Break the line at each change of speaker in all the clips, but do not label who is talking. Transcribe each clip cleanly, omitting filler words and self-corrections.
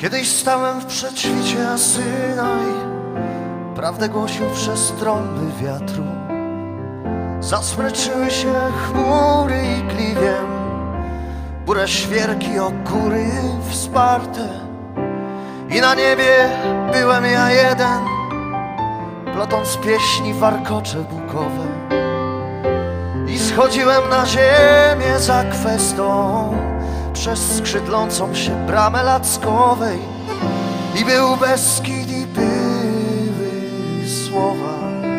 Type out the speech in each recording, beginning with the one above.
Kiedyś stałem w przedświcie Asyna i prawdę głosił przez trąby wiatru. Zasmryczyły się chmury i kliwiem, burę świerki o góry wsparte. I na niebie byłem ja jeden, plotąc pieśni warkocze bukowe. I schodziłem na ziemię za kwestą przez skrzydlącą się bramę Lackowej. I był Beskid i były słowa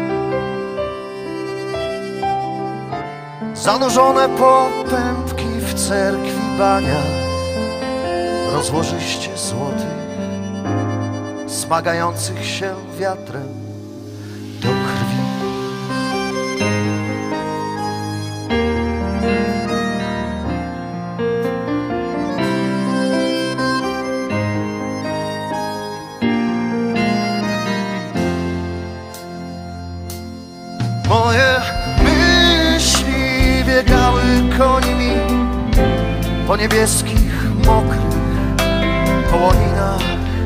zanurzone po pępki w cerkwi bania, rozłożyście złotych, smagających się wiatrem do krwi. Moje myśli biegały końmi po niebieskich, mokrych połoninach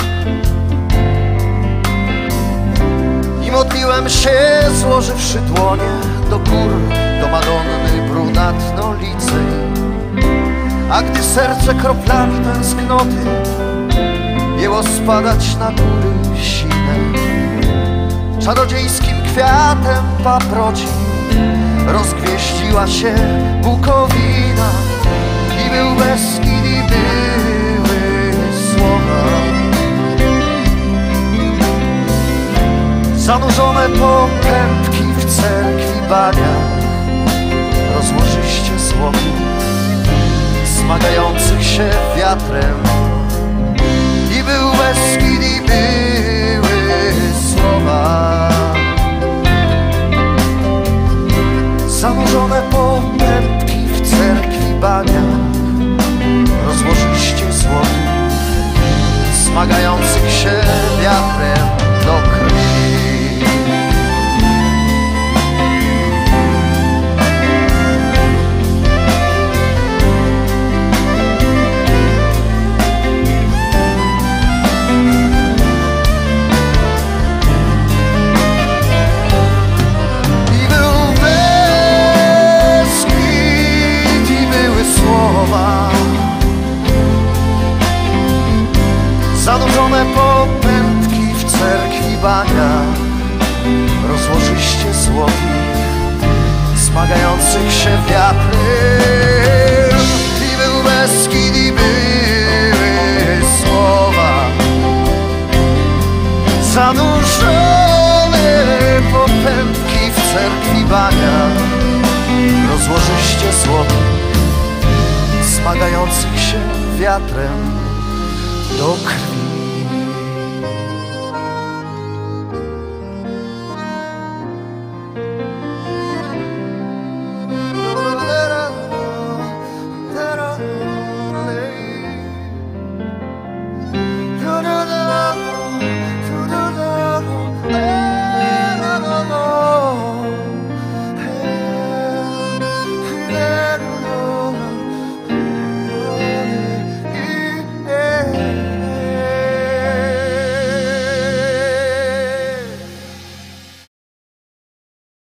i modliłem się, złożywszy dłonie do gór, do Madonny brunatnolicej. A gdy serce kroplami tęsknoty jęło spadać na góry sine, czarodziejskim kwiatem paproci rozgwieździła się bukowina. I był Beskid i były słowa zanurzone po pępki w cerkwi bania, rozłożyście złotych, smagających się wiatrem. I był Beskid i były słowa zanurzone po pępki w cerkwi bania, rozłożyście złotych, smagających się wiatrem do krwi. Zanurzone po pętki w cerkwi bania, rozłożyście złotych, smagających się wiatrem. I był Beskid i były słowa zanurzone po pętki w cerkwi bania, rozłożyście złotych, smagających się wiatrem do krwi.